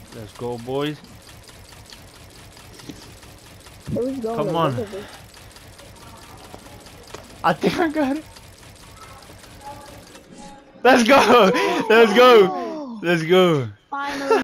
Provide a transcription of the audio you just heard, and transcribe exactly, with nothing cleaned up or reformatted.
Let's go, boys. Who's going? Come on. I think I got it. Let's go. Let's go. Let's go. Finally.